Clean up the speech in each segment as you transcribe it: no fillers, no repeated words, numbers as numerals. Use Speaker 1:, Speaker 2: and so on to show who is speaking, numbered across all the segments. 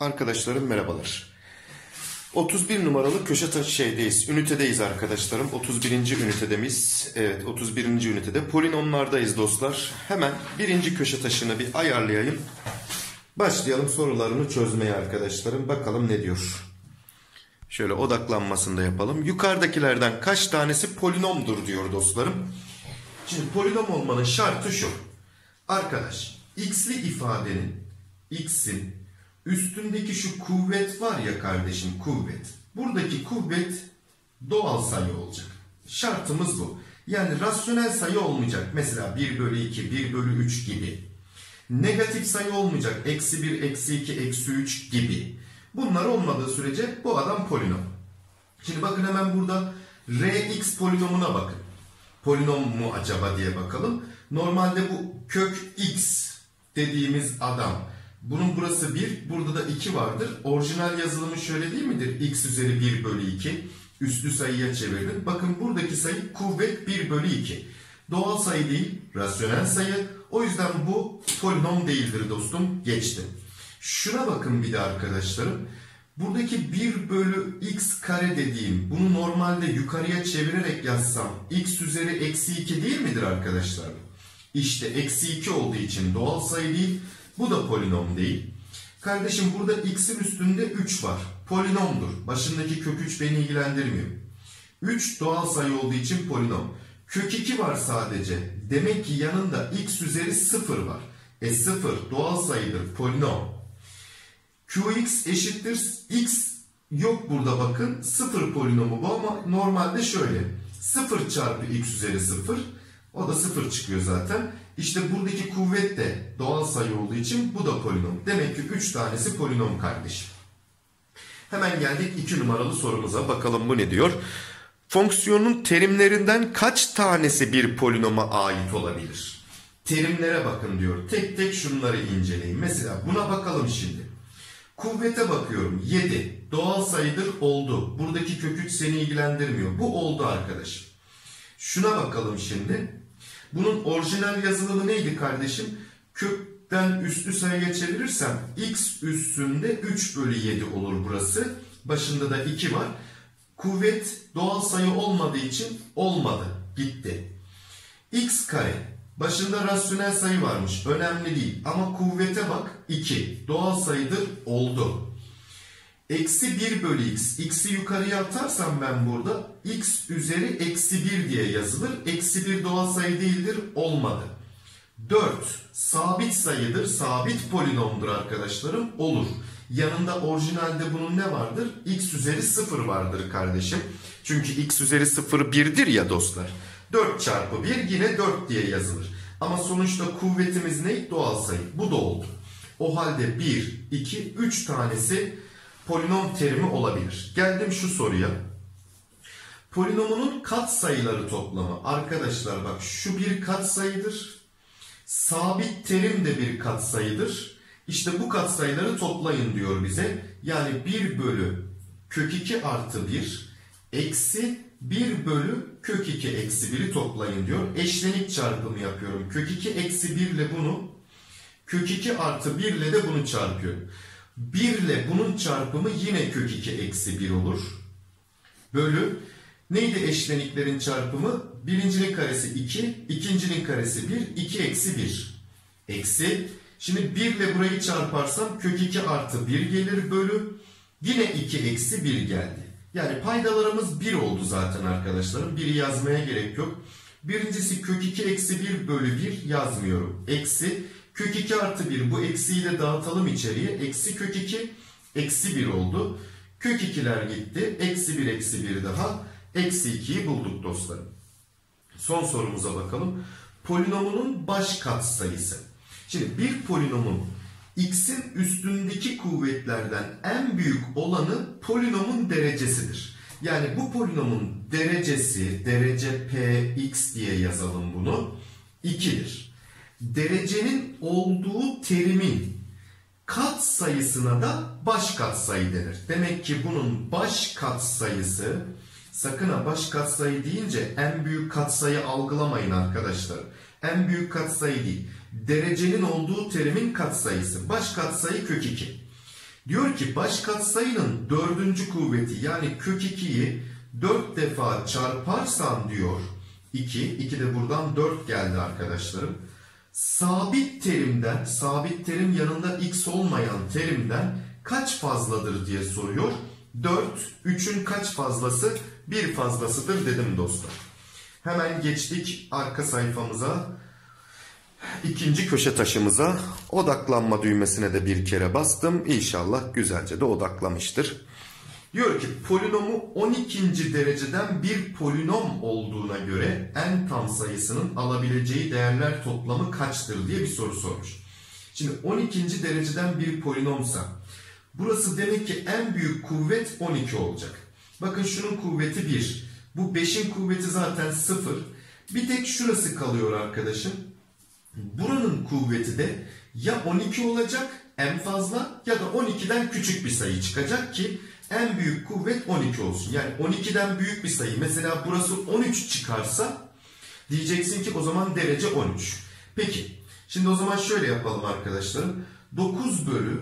Speaker 1: Arkadaşlarım merhabalar. 31 numaralı ünitedeyiz arkadaşlarım. 31. ünitedemiz. Evet, 31. ünitede polinomlardayız dostlar. Hemen birinci köşe taşını bir ayarlayayım. Başlayalım sorularını çözmeye arkadaşlarım. Bakalım ne diyor. Şöyle odaklanmasını da yapalım. Yukarıdakilerden kaç tanesi polinomdur diyor dostlarım. Şimdi polinom olmanın şartı şu. Arkadaş, x'li ifadenin, x'in üstündeki şu kuvvet var ya kardeşim, kuvvet. Buradaki kuvvet doğal sayı olacak. Şartımız bu. Yani rasyonel sayı olmayacak. Mesela 1 bölü 2, 1 bölü 3 gibi. Negatif sayı olmayacak. Eksi 1, eksi 2, eksi 3 gibi. Bunlar olmadığı sürece bu adam polinom. Şimdi bakın hemen burada Rx polinomuna bakın. Polinom mu acaba diye bakalım. Normalde bu kök x dediğimiz adam. Bunun burası 1, burada da 2 vardır. Orijinal yazılımı şöyle değil midir? X üzeri 1 bölü 2. Üslü sayıya çevirdim. Bakın buradaki sayı kuvvet 1 bölü 2. Doğal sayı değil, rasyonel sayı. O yüzden bu polinom değildir dostum. Geçtim. Şuna bakın bir de arkadaşlarım. Buradaki 1 bölü x kare dediğim, bunu normalde yukarıya çevirerek yazsam x üzeri eksi 2 değil midir arkadaşlar? İşte eksi 2 olduğu için doğal sayı değil. Bu da polinom değil. Kardeşim burada x'in üstünde 3 var. Polinomdur. Başındaki kök 3 beni ilgilendirmiyor. 3 doğal sayı olduğu için polinom. Kök 2 var sadece. Demek ki yanında x üzeri 0 var. 0 doğal sayıdır. Polinom. Qx eşittir x yok burada bakın. 0 polinomu bu ama normalde şöyle. 0 çarpı x üzeri 0. O da 0 çıkıyor zaten. İşte buradaki kuvvet de doğal sayı olduğu için bu da polinom. Demek ki 3 tanesi polinom kardeşim. Hemen geldik 2 numaralı sorumuza. Bakalım bu ne diyor? Fonksiyonun terimlerinden kaç tanesi bir polinoma ait olabilir? Terimlere bakın diyor. Tek tek şunları inceleyin. Mesela buna bakalım şimdi. Kuvvete bakıyorum. 7. Doğal sayıdır, oldu. Buradaki kök 3 seni ilgilendirmiyor. Bu oldu arkadaşım. Şuna bakalım şimdi. Bunun orijinal yazılımı neydi kardeşim? Kökten üslü sayıya çevirirsem x üstünde 3 bölü 7 olur burası. Başında da 2 var. Kuvvet doğal sayı olmadığı için olmadı. Gitti. X kare. Başında rasyonel sayı varmış. Önemli değil. Ama kuvvete bak 2. Doğal sayıdır, oldu. Eksi 1 bölü x. X'i yukarıya atarsam ben burada x üzeri eksi 1 diye yazılır. Eksi 1 doğal sayı değildir. Olmadı. 4. Sabit sayıdır. Sabit polinomdur arkadaşlarım. Olur. Yanında orijinalde bunun ne vardır? X üzeri 0 vardır kardeşim. Çünkü x üzeri 0 1'dir ya dostlar. 4 çarpı 1 yine 4 diye yazılır. Ama sonuçta kuvvetimiz ne? Doğal sayı. Bu da oldu. O halde 1, 2, 3 tanesi polinom terimi olabilir. Geldim şu soruya. Polinomunun katsayıları toplamı. Arkadaşlar bak şu bir katsayıdır. Sabit terim de bir katsayıdır. İşte bu katsayıları toplayın diyor bize. Yani 1 bölü kök 2 artı 1 eksi 1 bölü kök 2 eksi 1'i toplayın diyor. Eşlenik çarpımı yapıyorum. Kök 2 eksi 1 ile bunu, kök 2 artı 1 ile de bunu çarpıyorum. 1 ile bunun çarpımı yine kök 2 eksi 1 olur. Bölü. Neydi eşleniklerin çarpımı? Birincinin karesi 2, ikincinin karesi 1, 2 eksi 1. Eksi. Şimdi 1 ile burayı çarparsam kök 2 artı 1 gelir bölü. Yine 2 eksi 1 geldi. Yani paydalarımız 1 oldu zaten arkadaşlarım. 1'i yazmaya gerek yok. Birincisi kök 2 eksi 1 bölü 1 yazmıyorum. Eksi. Kök 2 artı 1 bu eksiyi de dağıtalım içeriye. Eksi kök 2 eksi 1 oldu. Kök 2'ler gitti. Eksi 1 eksi 1 daha. Eksi 2'yi bulduk dostlarım. Son sorumuza bakalım. Polinomunun baş katsayısı. Şimdi bir polinomun x'in üstündeki kuvvetlerden en büyük olanı polinomun derecesidir. Yani bu polinomun derecesi, derece px diye yazalım bunu, 2'dir. Derecenin olduğu terimin katsayısına da baş katsayı denir. Demek ki bunun baş katsayısı, sakın ha baş katsayı deyince en büyük katsayı algılamayın arkadaşlar. En büyük katsayı değil. Derecenin olduğu terimin katsayısı. Baş katsayı kök 2. Diyor ki baş katsayının dördüncü kuvveti yani kök 2'yi 4 defa çarparsan diyor 2 de buradan 4 geldi arkadaşlarım. Sabit terimden, sabit terim yanında x olmayan terimden kaç fazladır diye soruyor. 4, 3'ün kaç fazlası? 1 fazlasıdır dedim dostlar. Hemen geçtik arka sayfamıza. İkinci köşe taşımıza odaklanma düğmesine de bir kere bastım. İnşallah güzelce de odaklamıştır. Diyor ki polinomu 12. dereceden bir polinom olduğuna göre n tam sayısının alabileceği değerler toplamı kaçtır diye bir soru sormuş. Şimdi 12. dereceden bir polinomsa burası demek ki en büyük kuvvet 12 olacak. Bakın şunun kuvveti 1. Bu 5'in kuvveti zaten 0. Bir tek şurası kalıyor arkadaşım. Buranın kuvveti de ya 12 olacak en fazla ya da 12'den küçük bir sayı çıkacak ki en büyük kuvvet 12 olsun. Yani 12'den büyük bir sayı. Mesela burası 13 çıkarsa diyeceksin ki o zaman derece 13. Peki. Şimdi o zaman şöyle yapalım arkadaşlarım. 9 bölü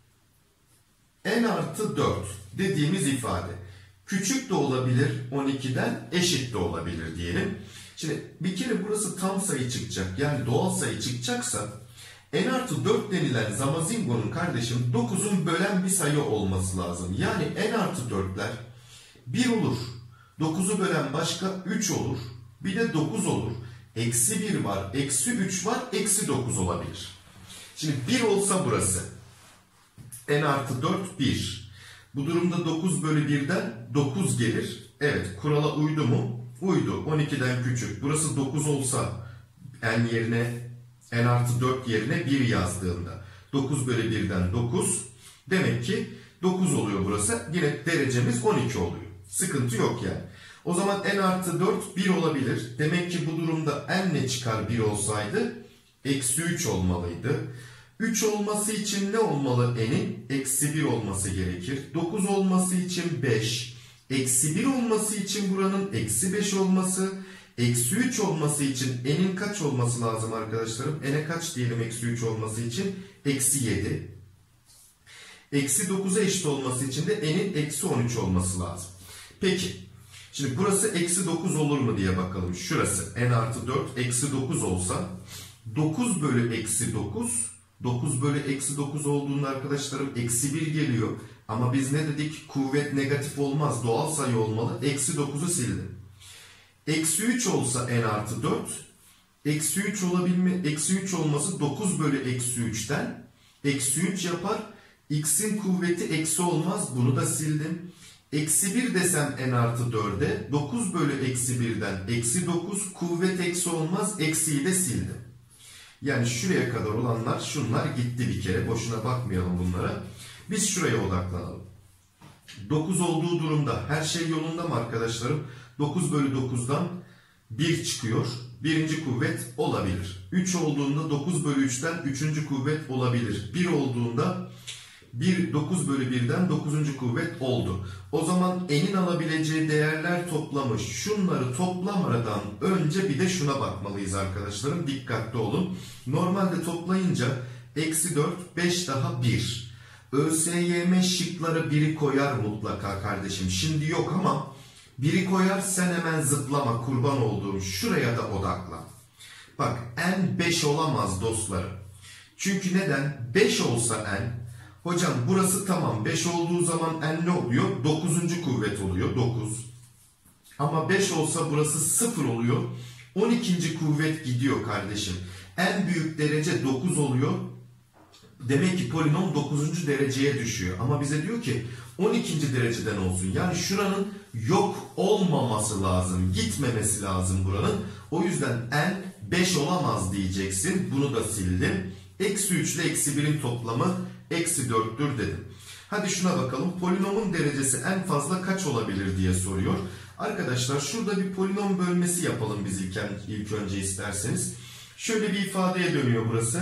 Speaker 1: n artı 4 dediğimiz ifade. Küçük de olabilir 12'den, eşit de olabilir diyelim. Şimdi bir kere burası tam sayı çıkacak. Yani doğal sayı çıkacaksa n artı 4 denilen Zamazingo'nun kardeşim 9'un bölen bir sayı olması lazım. Yani n artı 4'ler 1 olur. 9'u bölen başka 3 olur. Bir de 9 olur. Eksi 1 var, eksi 3 var, eksi 9 olabilir. Şimdi 1 olsa burası. N artı 4 1. Bu durumda 9 bölü 1'den 9 gelir. Evet, kurala uydu mu? Uydu. 12'den küçük. Burası 9 olsa n yerine n artı 4 yerine 1 yazdığında 9 bölü 1'den 9. Demek ki 9 oluyor burası. Yine derecemiz 12 oluyor. Sıkıntı yok yani. O zaman n artı 4 1 olabilir. Demek ki bu durumda n ne çıkar 1 olsaydı? Eksi 3 olmalıydı. 3 olması için ne olmalı n'in? Eksi 1 olması gerekir. 9 olması için 5. Eksi 1 olması için buranın eksi 5 olması. Eksi 3 olması için n'in kaç olması lazım arkadaşlarım? N'e kaç diyelim eksi 3 olması için? Eksi 7. Eksi 9'a eşit olması için de n'in eksi 13 olması lazım. Peki. Şimdi burası eksi 9 olur mu diye bakalım. Şurası n artı 4 eksi 9 olsa 9 bölü eksi 9. 9 bölü eksi 9 olduğunda arkadaşlarım eksi 1 geliyor. Ama biz ne dedik? Kuvvet negatif olmaz. Doğal sayı olmalı. Eksi 9'u sildim. Eksi 3 olsa n artı 4. Eksi 3 olması 9 bölü eksi 3'ten. Eksi 3 yapar. X'in kuvveti eksi olmaz. Bunu da sildim. Eksi 1 desem n artı 4'e 9 bölü eksi 1'den eksi 9 kuvvet eksi olmaz. Eksiyi de sildim. Yani şuraya kadar olanlar şunlar gitti bir kere. Boşuna bakmayalım bunlara. Biz şuraya odaklanalım. 9 olduğu durumda her şey yolunda mı arkadaşlarım? 9 bölü 9'dan 1 çıkıyor. Birinci kuvvet olabilir. 3 olduğunda 9 bölü 3'ten 3. kuvvet olabilir. 1 olduğunda 9 bölü 1'den 9. kuvvet oldu. O zaman n'in alabileceği değerler toplamı şunları toplamadan önce bir de şuna bakmalıyız arkadaşlarım. Dikkatli olun. Normalde toplayınca eksi 4, 5 daha 1. ÖSYM şıkları 1'i koyar mutlaka kardeşim. Şimdi yok ama 1'i koyar, sen hemen zıplama, kurban olduğum şuraya da odaklan. Bak n 5 olamaz dostlarım. Çünkü neden? 5 olsa n. Hocam burası tamam. 5 olduğu zaman n ne oluyor? 9. kuvvet oluyor. 9. Ama 5 olsa burası 0 oluyor. 12. kuvvet gidiyor kardeşim. En büyük derece 9 oluyor. Demek ki polinom 9. dereceye düşüyor. Ama bize diyor ki 12. dereceden olsun. Yani şuranın yok olmaması lazım. Gitmemesi lazım buranın. O yüzden n 5 olamaz diyeceksin. Bunu da sildim. Eksi 3 ile eksi 1'in toplamı eksi 4'tür dedim. Hadi şuna bakalım. Polinomun derecesi en fazla kaç olabilir diye soruyor. Arkadaşlar şurada bir polinom bölmesi yapalım biz ilk önce isterseniz. Şöyle bir ifadeye dönüyor burası.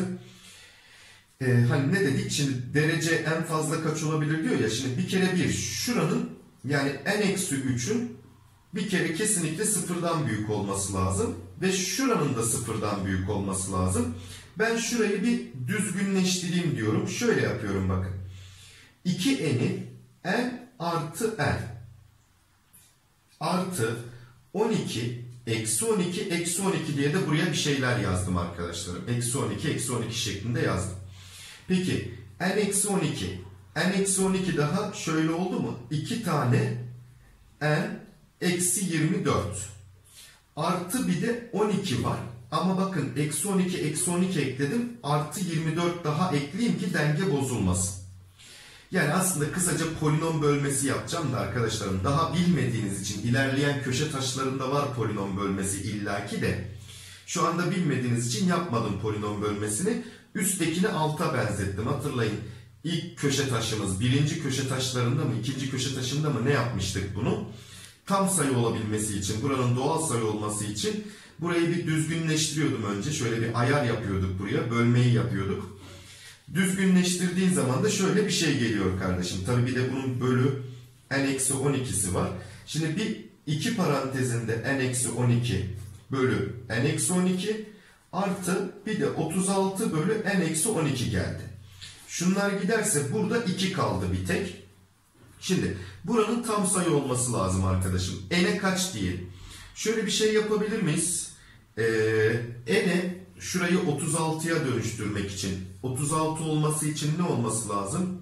Speaker 1: Hani ne dedik? Şimdi derece en fazla kaç olabilir diyor ya. Şimdi bir kere bir şuranın yani n-3'ün bir kere kesinlikle sıfırdan büyük olması lazım. Ve şuranın da sıfırdan büyük olması lazım. Ben şurayı bir düzgünleştireyim diyorum. Şöyle yapıyorum bakın. 2n'i n artı n artı 12 eksi 12 eksi 12 diye de buraya bir şeyler yazdım arkadaşlarım. Eksi 12 eksi 12 şeklinde yazdım. Peki n eksi 12 n eksi 12 daha şöyle oldu mu? 2 tane n eksi 24 artı bir de 12 var. Ama bakın eksi 12 eksi 12 ekledim. Artı 24 daha ekleyeyim ki denge bozulmasın. Yani aslında kısaca polinom bölmesi yapacağım da arkadaşlarım, daha bilmediğiniz için, ilerleyen köşe taşlarında var polinom bölmesi illaki de. Şu anda bilmediğiniz için yapmadım polinom bölmesini. Üsttekini alta benzettim. Hatırlayın, ilk köşe taşımız birinci köşe taşlarında mı, ikinci köşe taşında mı ne yapmıştık bunu? Tam sayı olabilmesi için, buranın doğal sayı olması için burayı bir düzgünleştiriyordum önce. Şöyle bir ayar yapıyorduk buraya, bölmeyi yapıyorduk. Düzgünleştirdiğin zaman da şöyle bir şey geliyor kardeşim. Tabii bir de bunun bölü n-12'si var. Şimdi bir iki parantezinde n-12 bölü n-12 artı bir de 36 bölü n-12 geldi. Şunlar giderse burada 2 kaldı bir tek. Şimdi buranın tam sayı olması lazım arkadaşım. N'e kaç diyelim? Şöyle bir şey yapabilir miyiz? N'e şurayı 36'ya dönüştürmek için, 36 olması için ne olması lazım?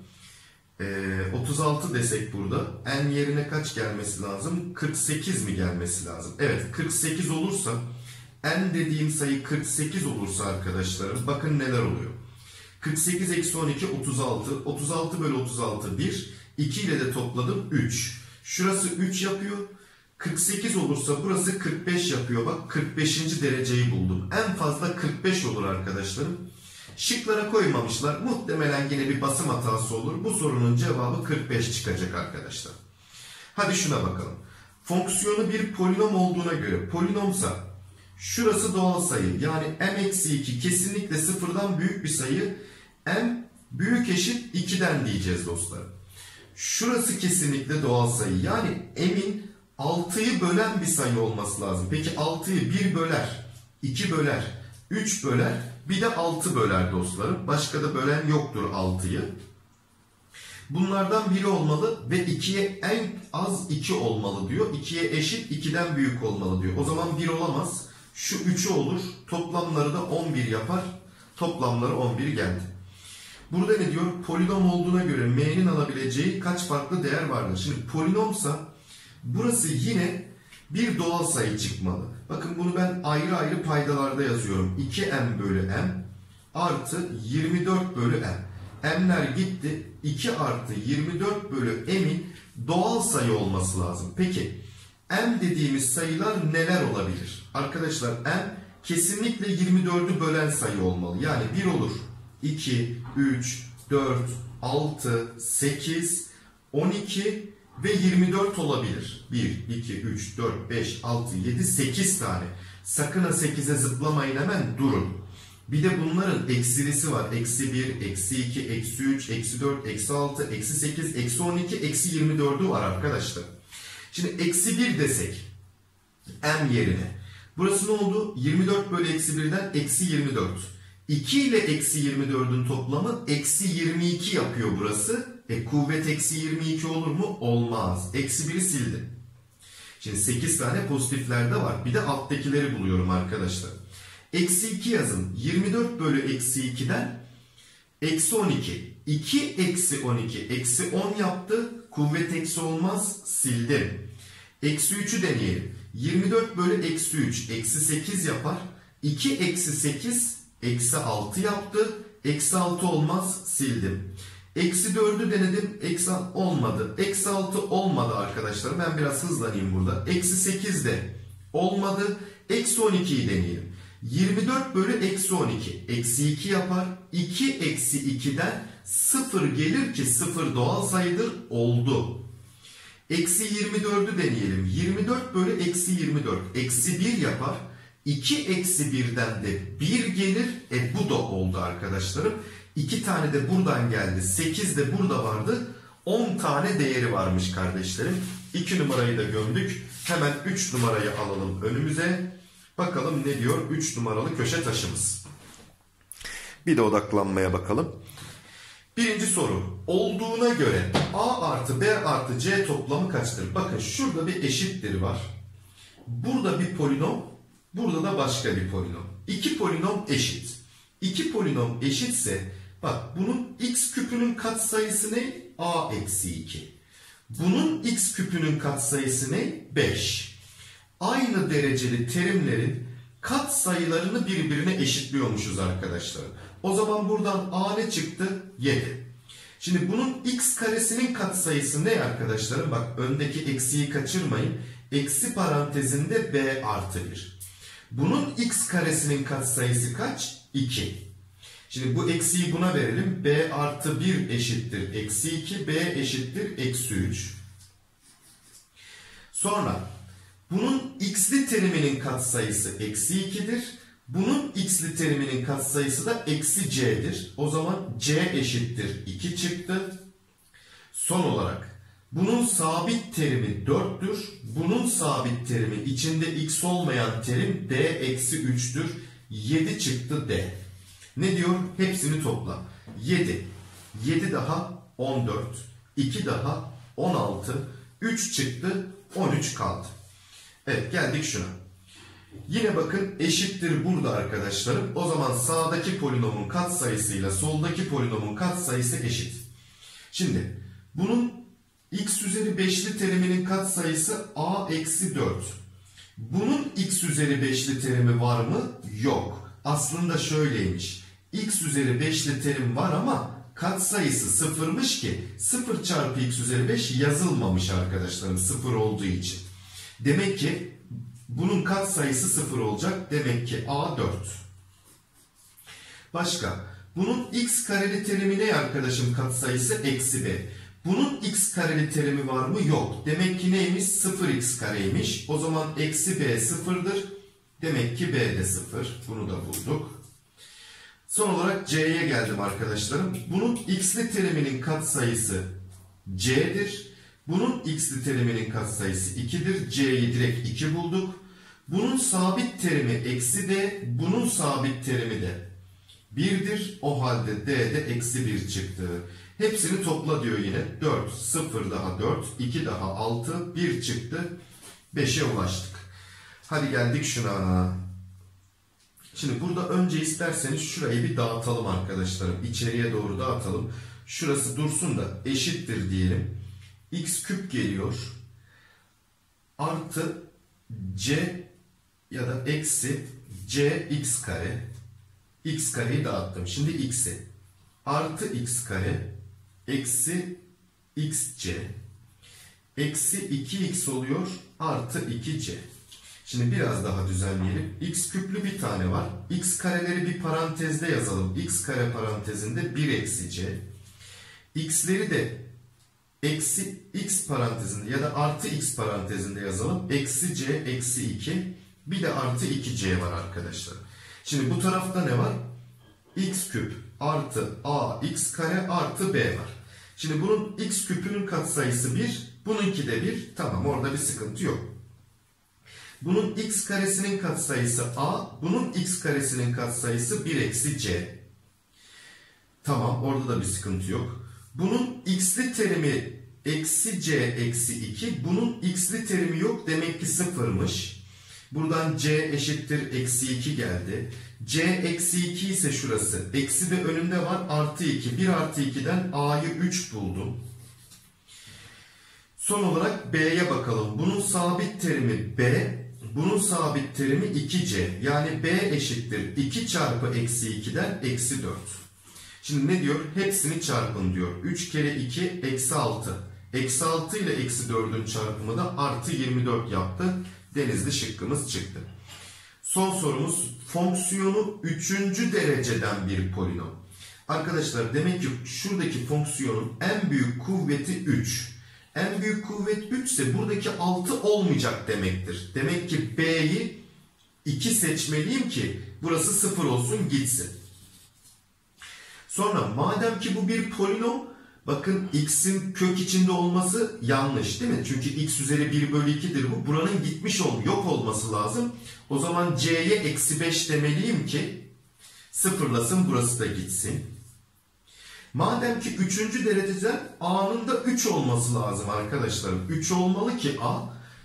Speaker 1: 36 desek burada, n yerine kaç gelmesi lazım? 48 mi gelmesi lazım? Evet, 48 olursa, n dediğim sayı 48 olursa arkadaşlarım, bakın neler oluyor. 48 eksi 12 36, 36 bölü 36 1, 2 ile de topladım 3. Şurası 3 yapıyor. 48 olursa burası 45 yapıyor. Bak 45. dereceyi buldum. En fazla 45 olur arkadaşlarım. Şıklara koymamışlar. Muhtemelen yine bir basım hatası olur. Bu sorunun cevabı 45 çıkacak arkadaşlar. Hadi şuna bakalım. Fonksiyonu bir polinom olduğuna göre polinomsa şurası doğal sayı. Yani m-2 kesinlikle sıfırdan büyük bir sayı. M büyük eşit 2'den diyeceğiz dostlar. Şurası kesinlikle doğal sayı. Yani m'in 6'yı bölen bir sayı olması lazım. Peki 6'yı 1 böler, 2 böler, 3 böler, bir de 6 böler dostlarım. Başka da bölen yoktur 6'yı. Bunlardan biri olmalı ve 2'ye en az 2 olmalı diyor. 2'ye eşit 2'den büyük olmalı diyor. O zaman 1 olamaz. Şu 3'ü olur. Toplamları da 11 yapar. Toplamları 11 geldi. Burada ne diyor? Polinom olduğuna göre m'nin alabileceği kaç farklı değer vardır? Şimdi polinomsa burası yine bir doğal sayı çıkmalı. Bakın bunu ben ayrı ayrı paydalarda yazıyorum. 2m bölü m artı 24 bölü m. M'ler gitti. 2 artı 24 bölü m'in doğal sayı olması lazım. Peki m dediğimiz sayılar neler olabilir? Arkadaşlar m kesinlikle 24'ü bölen sayı olmalı. Yani 1 olur. 2, 3, 4, 6, 8, 12 ve 24 olabilir. 1, 2, 3, 4, 5, 6, 7, 8 tane. Sakın ha 8'e zıplamayın, hemen durun. Bir de bunların eksilisi var. Eksi 1, eksi 2, eksi 3, eksi 4, eksi 6, eksi 8, eksi 12, eksi 24'ü var arkadaşlar. Şimdi eksi 1 desek m yerine. Burası ne oldu? 24 bölü eksi 1'den eksi 24. 2 ile eksi 24'ün toplamı eksi 22 yapıyor burası. Kuvvet eksi 22 olur mu? Olmaz. Eksi 1'i sildim. Şimdi 8 tane pozitiflerde var. Bir de alttakileri buluyorum arkadaşlar. Eksi 2 yazın. 24 bölü eksi 2'den eksi 12. 2 eksi 12. Eksi 10 yaptı. Kuvvet eksi olmaz. Sildim. Eksi 3'ü deneyelim. 24 bölü eksi 3. Eksi 8 yapar. 2 eksi 8 eksi 6 yaptı. Eksi 6 olmaz. Sildim. Eksi 4'ü denedim. Eksi olmadı. Eksi 6 olmadı arkadaşlar. Ben biraz hızlanayım burada. Eksi 8 de olmadı. Eksi 12'yi deneyelim. 24 bölü eksi 12. Eksi 2 yapar. 2 eksi 2'den 0 gelir ki 0 doğal sayıdır. Oldu. Eksi 24'ü deneyelim. 24 bölü eksi 24. Eksi 1 yapar. 2 eksi 1'den de 1 gelir. Bu da oldu arkadaşlarım. 2 tane de buradan geldi. 8 de burada vardı. 10 tane değeri varmış kardeşlerim. 2 numarayı da gömdük. Hemen 3 numarayı alalım önümüze. Bakalım ne diyor 3 numaralı köşe taşımız. Bir de odaklanmaya bakalım. Birinci soru. Olduğuna göre A artı B artı C toplamı kaçtır? Bakın şurada bir eşittir var. Burada bir polinom, burada da başka bir polinom. İki polinom eşit. İki polinom eşitse bak bunun x küpünün katsayısı ne? A eksi 2. Bunun x küpünün katsayısı ne? 5. Aynı dereceli terimlerin katsayılarını birbirine eşitliyormuşuz arkadaşlar. O zaman buradan A ne çıktı? 7. Şimdi bunun x karesinin katsayısı ne arkadaşlarım? Bak öndeki eksiyi kaçırmayın. Eksi parantezinde b artı 1. Bunun x karesinin katsayısı kaç? 2. Şimdi bu eksiyi buna verelim. B artı 1 eşittir eksi 2. B eşittir eksi 3. Sonra bunun x'li teriminin katsayısı eksi 2'dir. Bunun x'li teriminin katsayısı da eksi c'dir. O zaman c eşittir 2 çıktı. Son olarak bunun sabit terimi 4'tür. Bunun sabit terimi içinde x olmayan terim d eksi 3'tür. 7 çıktı d. Ne diyor? Hepsini topla. 7. 7 daha 14. 2 daha 16. 3 çıktı. 13 kaldı. Evet geldik şuna. Yine bakın eşittir burada arkadaşlarım. O zaman sağdaki polinomun katsayısıyla soldaki polinomun katsayısı eşit. Şimdi bunun x üzeri 5'li teriminin katsayısı a eksi 4. Bunun x üzeri 5'li terimi var mı? Yok. Aslında şöyleymiş. X üzeri 5'li terim var ama katsayısı sıfırmış ki 0 çarpı x üzeri 5 yazılmamış arkadaşlarım 0 olduğu için. Demek ki bunun katsayısı 0 olacak. Demek ki a 4. Başka. Bunun x kareli terimi ne arkadaşım katsayısı? Eksi b. Bunun x kareli terimi var mı? Yok. Demek ki neymiş? 0x kareymiş. O zaman eksi b 0'dır. Demek ki b de 0. Bunu da bulduk. Son olarak c'ye geldim arkadaşlarım. Bunun x'li teriminin katsayısı c'dir. Bunun x'li teriminin katsayısı 2'dir. C'yi direkt 2 bulduk. Bunun sabit terimi eksi d. Bunun sabit terimi de 1'dir. O halde d de eksi 1 çıktı. Hepsini topla diyor yine. 4, 0 daha 4, 2 daha 6, 1 çıktı. 5'e ulaştık. Hadi geldik şuna. Şimdi burada önce isterseniz şurayı bir dağıtalım arkadaşlarım. İçeriye doğru dağıtalım. Şurası dursun da eşittir diyelim. X küp geliyor. Artı c ya da eksi c x kare. X kareyi dağıttım. Şimdi x'i. Artı x kare. Eksi xc. Eksi 2x oluyor. Artı 2c. Şimdi biraz daha düzenleyelim. X küplü bir tane var. X kareleri bir parantezde yazalım. X kare parantezinde 1 eksi c. X'leri de eksi x parantezinde ya da artı x parantezinde yazalım. Eksi c eksi 2. Bir de artı 2c var arkadaşlar. Şimdi bu tarafta ne var? X küp artı a x kare artı b var. Şimdi bunun x küpünün katsayısı 1. Bununki de 1. Tamam orada bir sıkıntı yok. Bunun x karesinin katsayısı a. Bunun x karesinin katsayısı 1 eksi c. Tamam orada da bir sıkıntı yok. Bunun x'li terimi eksi c eksi 2. Bunun x'li terimi yok. Demek ki sıfırmış. Buradan c eşittir eksi 2 geldi. C eksi 2 ise şurası. Eksi de önünde var. Artı 2. 1 artı 2'den a'yı 3 buldum. Son olarak b'ye bakalım. Bunun sabit terimi b. Bunun sabit terimi 2c. Yani b eşittir 2 çarpı eksi 2'den eksi 4. Şimdi ne diyor? Hepsini çarpın diyor. 3 kere 2 eksi 6. Eksi 6 ile eksi 4'ün çarpımı da artı 24 yaptı. Denizli şıkkımız çıktı. Son sorumuz fonksiyonu 3. dereceden bir polinom. Arkadaşlar demek ki şuradaki fonksiyonun en büyük kuvveti 3. En büyük kuvvet 3 ise buradaki 6 olmayacak demektir. Demek ki b'yi 2 seçmeliyim ki burası 0 olsun gitsin. Sonra madem ki bu bir polinom, bakın x'in kök içinde olması yanlış değil mi? Çünkü x üzeri 1 bölü 2'dir bu. Buranın gitmiş yok olması lazım. O zaman c'ye eksi 5 demeliyim ki sıfırlasın burası da gitsin. Madem ki 3. dereceden a'nın da 3 olması lazım arkadaşlarım. 3 olmalı ki a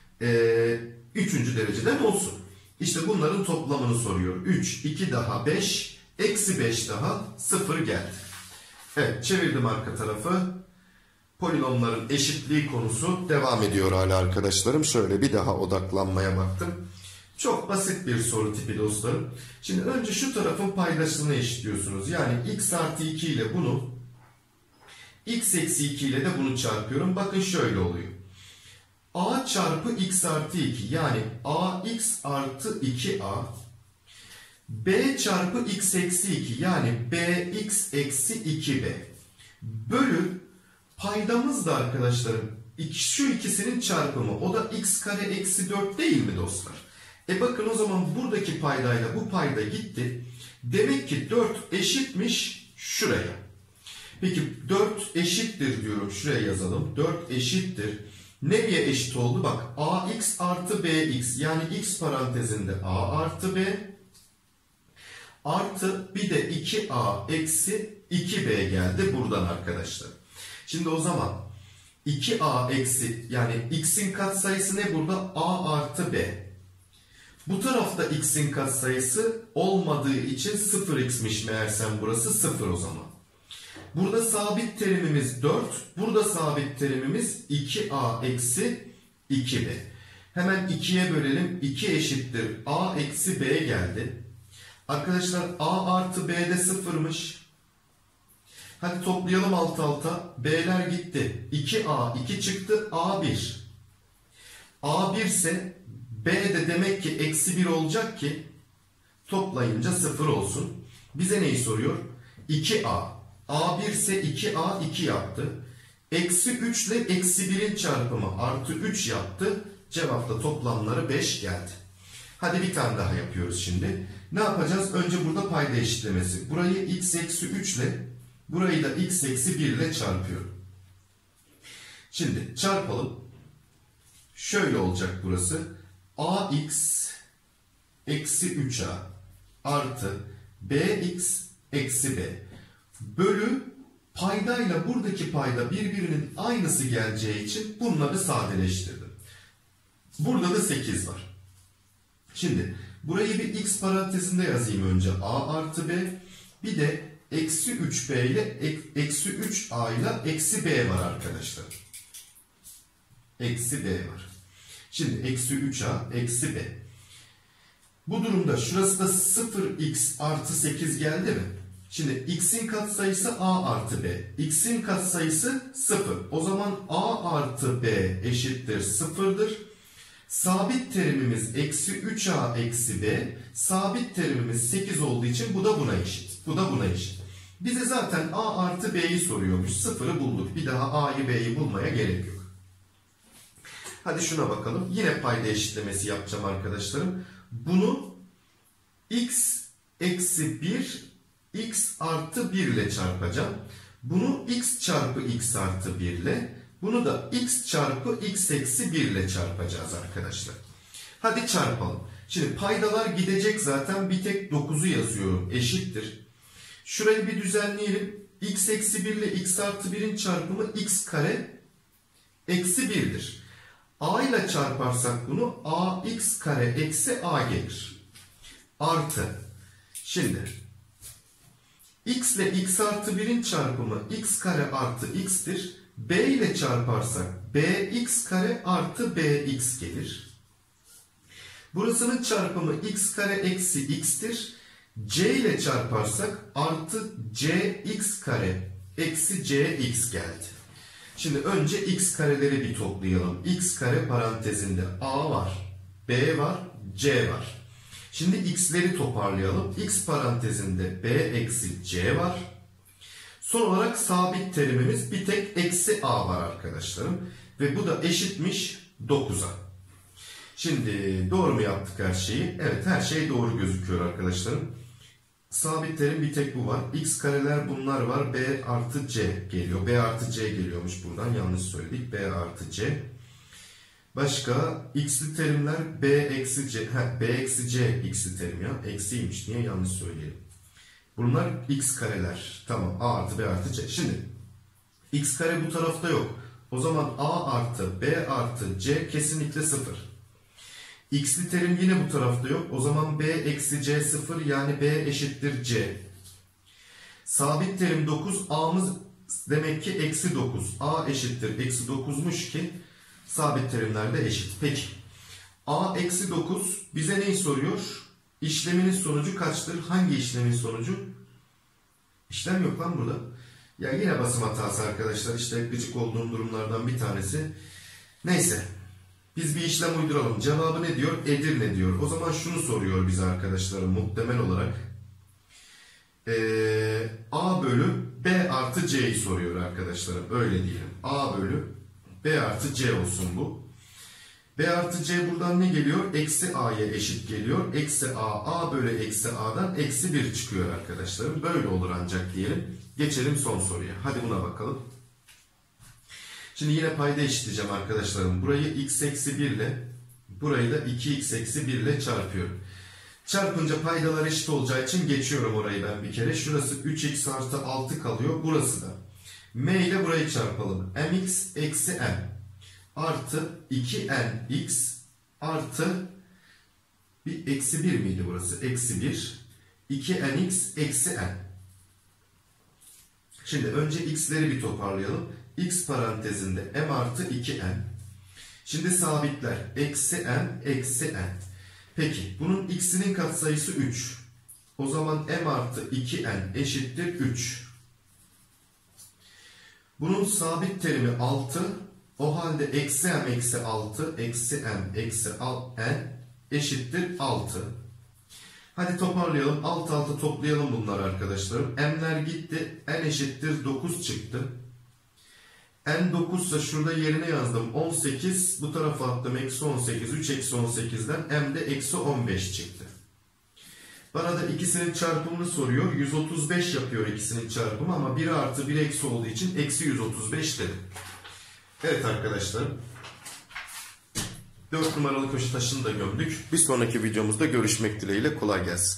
Speaker 1: 3. dereceden olsun. İşte bunların toplamını soruyor. 3, 2 daha 5, eksi 5 daha 0 geldi. Evet, çevirdim arka tarafı. Polinomların eşitliği konusu devam ediyor hala arkadaşlarım. Şöyle bir daha odaklanmaya baktım. Çok basit bir soru tipi dostlarım. Şimdi önce şu tarafın paydaşını eşitliyorsunuz. Yani x artı 2 ile bunu, x eksi 2 ile de bunu çarpıyorum. Bakın şöyle oluyor. A çarpı x artı 2 yani ax artı 2a, b çarpı x eksi 2 yani bx eksi 2b bölü paydamız da arkadaşlarım şu ikisinin çarpımı, o da x kare eksi 4 değil mi dostlar? Bakın o zaman buradaki paydayla bu payda gitti. Demek ki 4 eşitmiş şuraya. Peki 4 eşittir diyorum. Şuraya yazalım. 4 eşittir. Nereye eşit oldu? Bak ax artı bx yani x parantezinde a artı b artı bir de 2a eksi 2b geldi buradan arkadaşlar. Şimdi o zaman 2a eksi yani x'in katsayısı ne burada? A artı b. Bu tarafta x'in katsayısı olmadığı için 0x'miş meğersem burası 0 o zaman. Burada sabit terimimiz 4. Burada sabit terimimiz 2a eksi 2b. Hemen 2'ye bölelim. 2 eşittir a eksi b geldi. Arkadaşlar a artı b de 0'mış. Hadi toplayalım alt alta. B'ler gitti. 2a 2 çıktı. a 1. a 1 ise b de demek ki eksi 1 olacak ki toplayınca 0 olsun. Bize neyi soruyor? 2a. A1 ise 2A 2 yaptı. Eksi 3 ile eksi 1'in çarpımı artı 3 yaptı. Cevapta toplamları 5 geldi. Hadi bir tane daha yapıyoruz şimdi. Ne yapacağız? Önce burada payda eşitlemesi. Burayı x eksi 3 ile burayı da x eksi 1 ile çarpıyorum. Şimdi çarpalım. Şöyle olacak burası. ax eksi 3a artı bx eksi b. Bölü paydayla buradaki payda birbirinin aynısı geleceği için bunları sadeleştirdim. Burada da 8 var. Şimdi burayı bir x parantezinde yazayım önce. A artı b. Bir de eksi 3b ile eksi 3a ile eksi b var arkadaşlar. Eksi b var. Şimdi eksi 3a eksi b. Bu durumda şurası da 0x artı 8 geldi mi? Şimdi x'in katsayısı a artı b. X'in katsayısı 0. O zaman a artı b eşittir 0'dır. Sabit terimimiz eksi 3a eksi b. Sabit terimimiz 8 olduğu için bu da buna eşit. Bu da buna eşit. Bize zaten a artı b'yi soruyormuş. 0'ı bulduk. Bir daha a'yı b'yi bulmaya gerek yok. Hadi şuna bakalım. Yine payda eşitlemesi yapacağım arkadaşlarım. Bunu x eksi 1 x artı 1 ile çarpacağım. Bunu x çarpı x artı 1 ile, bunu da x çarpı x eksi 1 ile çarpacağız arkadaşlar. Hadi çarpalım. Şimdi paydalar gidecek zaten, bir tek 9'u yazıyorum. Eşittir. Şurayı bir düzenleyelim. X eksi 1 ile x artı 1'in çarpımı x kare eksi 1'dir. A ile çarparsak bunu ax kare eksi a gelir. Artı. Şimdi x ile x artı 1'in çarpımı x kare artı x'tir. B ile çarparsak bx kare artı bx gelir. Burasının çarpımı x kare eksi x'tir. C ile çarparsak artı cx kare eksi cx geldi. Şimdi önce x kareleri bir toplayalım. X kare parantezinde a var, b var, c var. Şimdi x'leri toparlayalım. X parantezinde b eksi c var. Son olarak sabit terimimiz bir tek eksi a var arkadaşlarım. Ve bu da eşitmiş 9'a. Şimdi doğru mu yaptık her şeyi? Evet, her şey doğru gözüküyor arkadaşlarım. Sabit terim bir tek bu var. X kareler bunlar var. B artı C geliyor. B artı C geliyormuş buradan. Yanlış söyledik. B artı C. Başka x'li terimler B eksi C. B eksi C x'li terim ya. Eksiymiş. Niye yanlış söyleyelim? Bunlar x kareler. Tamam. A artı B artı C. Şimdi x kare bu tarafta yok. O zaman A artı B artı C kesinlikle 0. X'li terim yine bu tarafta yok. O zaman B eksi C 0, yani B eşittir C. Sabit terim 9. A'mız demek ki eksi 9. A eşittir eksi 9'muş ki sabit terimler de eşit. Peki. A eksi 9 bize neyi soruyor? İşleminin sonucu kaçtır? Hangi işlemin sonucu? İşlem yok lan burada. Ya yine basım hatası arkadaşlar. İşte gıcık olduğum durumlardan bir tanesi. Neyse. Biz bir işlem uyduralım. Cevabı ne diyor? Edirne diyor. O zaman şunu soruyor bize arkadaşlarım muhtemel olarak. A bölü B artı C'yi soruyor arkadaşlarım. Öyle diyelim. A bölü B artı C olsun bu. B artı C buradan ne geliyor? Eksi A'ya eşit geliyor. Eksi A bölü eksi A'dan eksi 1 çıkıyor arkadaşlarım. Böyle olur ancak diyelim. Geçelim son soruya. Hadi buna bakalım. Şimdi yine payda eşitleyeceğim arkadaşlarım. Burayı x eksi 1 ile, burayı da 2x eksi 1 ile çarpıyorum. Çarpınca paydalar eşit olacağı için geçiyorum orayı ben bir kere. Şurası 3x artı 6 kalıyor. Burası da. M ile burayı çarpalım. Mx eksi m artı 2nx artı bir eksi 1 miydi burası? Eksi 1. 2nx eksi n. Şimdi önce x'leri bir toparlayalım. X parantezinde m artı 2n. Şimdi sabitler. Eksi m eksi n. Peki bunun x'inin katsayısı 3. O zaman m artı 2n eşittir 3. Bunun sabit terimi 6. O halde eksi m eksi 6 eksi m eksi n eşittir 6. Hadi toparlayalım. Alt alta toplayalım bunları arkadaşlarım. M'ler gitti. N eşittir 9 çıktı. N 9 ise şurada yerine yazdım. 18. Bu tarafa attım. Eksi 18. 3 eksi 18'den M de eksi 15 çıktı. Bana da ikisinin çarpımını soruyor. 135 yapıyor ikisinin çarpımı ama 1 artı 1 eksi olduğu için eksi 135 dedim. Evet arkadaşlarım. 4 numaralı köşe taşını da gömdük. Bir sonraki videomuzda görüşmek dileğiyle, kolay gelsin.